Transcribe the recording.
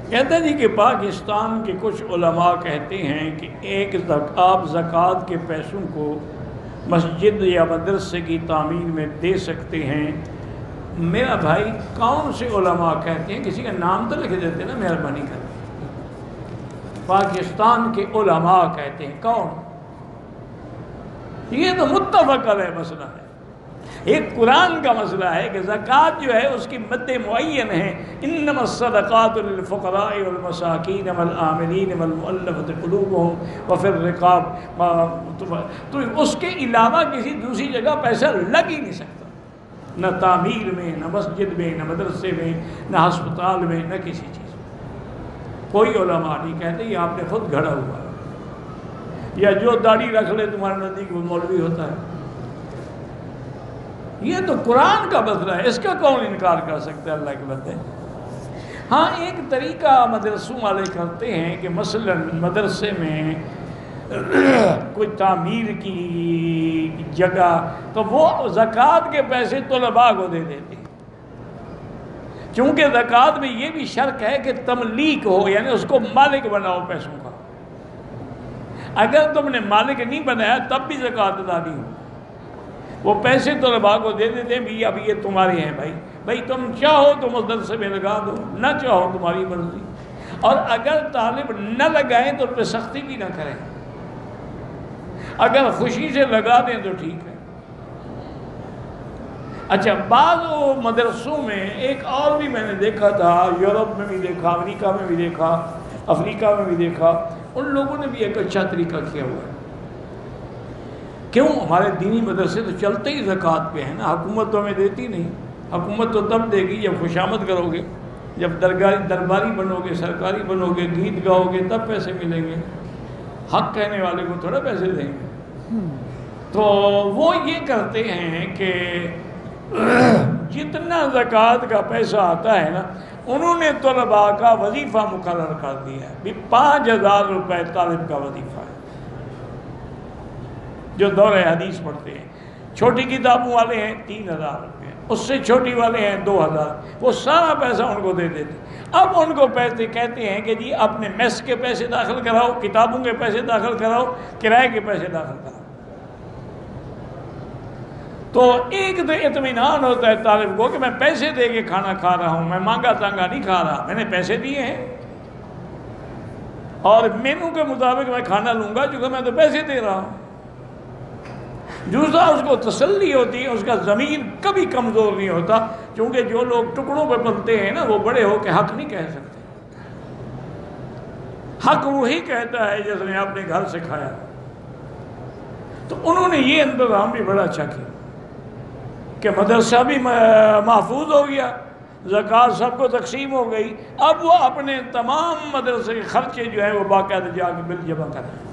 کہتے ہیں جی کہ پاکستان کے کچھ علماء کہتے ہیں کہ آپ زکوٰۃ کے پیسوں کو مسجد یا مدرسے کی تعمیر میں دے سکتے ہیں۔ میرا بھائی کون سے علماء کہتے ہیں؟ کسی کا نام تو لکھ دیتے نا، مہربانی کر کے۔ پاکستان کے علماء کہتے ہیں، کون؟ یہ تو متفق علیہ مسئلہ ہے۔ ایک قرآن کا مسئلہ ہے کہ زکوٰۃ جو ہے اس کی مد معین ہے، انما الصدقات للفقراء والمساکین والعاملین والمؤلفۃ قلوبهم وفی الرقاب، تو اس کے علاوہ کسی دوسری جگہ پیسہ لگ ہی نہیں سکتا، نہ تعمیر میں، نہ مسجد میں، نہ مدرسے میں، نہ ہسپتال میں، نہ کسی چیز میں۔ کوئی علماء نہیں کہتے یہ آپ نے خود گھڑا ہوا ہے، یا جو داڑھی رکھ لے تمہارے نزدیک وہ مولوی ہوتا ہے۔ یہ تو قرآن کا مسئلہ ہے، اس کا کون انکار کر سکتا ہے؟ اللہ کے بندے۔ ہاں ایک طریقہ مدرسوں والے کرتے ہیں کہ مثلا مدرسے میں کوئی تعمیر کی جگہ تو وہ زکوٰۃ کے پیسے طلباء کو دے دیتے ہیں، چونکہ زکوٰۃ میں یہ بھی شرط ہے کہ تملیک ہو، یعنی اس کو مالک بناؤ پیسوں کا۔ اگر تم نے مالک نہیں بنایا تب بھی زکوٰۃ ادا نہیں ہو، وہ پیسے طلباء کو دے دیتے ہیں، بھی اب یہ تمہارے ہیں بھائی تم چاہو تو مدرسے میں لگا دو، نہ چاہو تمہاری مرضی۔ اور اگر طالب نہ لگائیں تو پہ سختی بھی نہ کریں، اگر خوشی سے لگا دیں تو ٹھیک ہے۔ اچھا، بعض مدرسوں میں ایک اور بھی میں نے دیکھا تھا، یورپ میں بھی دیکھا، امریکہ میں بھی دیکھا، افریقہ میں بھی دیکھا، ان لوگوں نے بھی ایک اچھا طریقہ کیا ہوا ہے۔ کیوں؟ ہمارے دینی مدرسے تو چلتے ہی زکوٰۃ پہ ہیں نا، حکومت تو ہمیں دیتی نہیں۔ حکومت تو تب دے گی جب خوشامد کرو گے، جب درباری بنو گے، سرکاری بنو گے، گیت گاؤ گے، تب پیسے ملیں گے۔ حق کہنے والے کو تھوڑا پیسے دیں گے۔ تو وہ یہ کرتے ہیں کہ جتنا زکوٰۃ کا پیسہ آتا ہے نا، انہوں نے طلباء کا وظیفہ مقرر کر دیا ہے، بھی 5000 روپے طالب کا وظیفہ ہے جو دور حدیث پڑھتے ہیں۔ چھوٹی کتابوں والے ہیں 3000 روپے، اس سے چھوٹی والے ہیں 2000، وہ سارا پیسہ ان کو دے دیتے۔ اب ان کو پیسے کہتے ہیں کہ جی اپنے میس کے پیسے داخل کراؤ، کتابوں کے پیسے داخل کراؤ، کرائے کے پیسے داخل کراؤ۔ تو ایک تو اطمینان ہوتا ہے طالب کو کہ میں پیسے دے کے کھانا کھا رہا ہوں، میں مانگا تانگا نہیں کھا رہا، میں نے پیسے دیے ہیں اور مینو کے مطابق میں کھانا لوں گا چونکہ میں تو پیسے دے رہا ہوں۔ دوسرا اس کو تسلی ہوتی ہے، اس کا ضمیر کبھی کمزور نہیں ہوتا، کیونکہ جو لوگ ٹکڑوں پہ پلتے ہیں نا وہ بڑے ہو کے حق نہیں کہہ سکتے۔ حق وہی کہتا ہے جس نے اپنے گھر سے کھایا۔ تو انہوں نے یہ انتظام بھی بڑا اچھا کیا کہ مدرسہ بھی محفوظ ہو گیا، زکوٰۃ سب کو تقسیم ہو گئی۔ اب وہ اپنے تمام مدرسے کے خرچے جو ہیں وہ باقاعدہ جا کے بل جمع کریں۔